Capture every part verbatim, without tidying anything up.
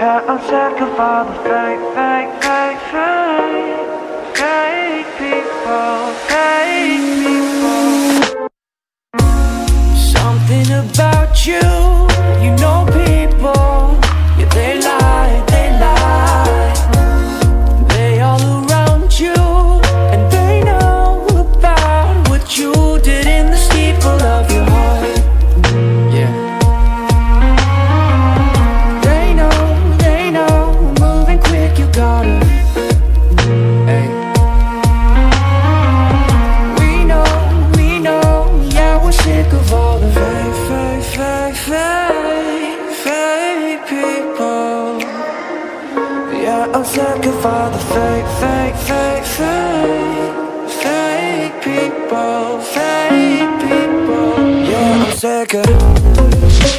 Yeah, I'm sick of all the fake, fake, fake, fake, fake people, fake people. Something about you, you know people, yeah, they lie, they lie. They all around you, and they know about what you did in the steeple of your heart. Yeah. They know, they know, moving quick, you gotta. Hey. We know, we know, yeah, we're sick of all the fake, fake, fake, fake, fake people. Yeah, I'm sick of all the fake, fake, fake, fake, fake people, fake people. Yeah, I'm sick of it.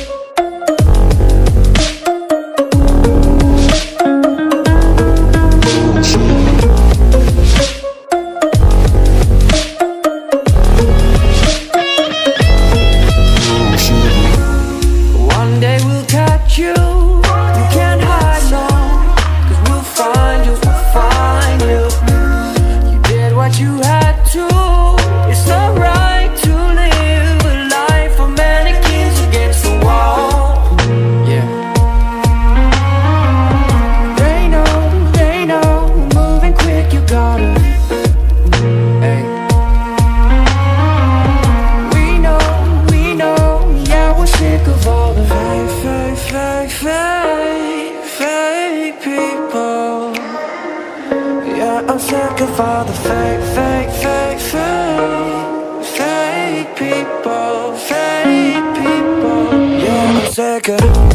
One day we'll catch you, you can't hide long, 'cause we'll find you, we'll find you. You did what you had to, it's not right to live a life of mannequins against the wall. Yeah. They know, they know, moving quick, you gotta. Hey. We know, we know, yeah, we're sick of all the fake, fake, fake, fake, fake people. Yeah, I'm sick of all the fake, fake, fake, fake, fake people, fake people. Yeah, I'm sick of it.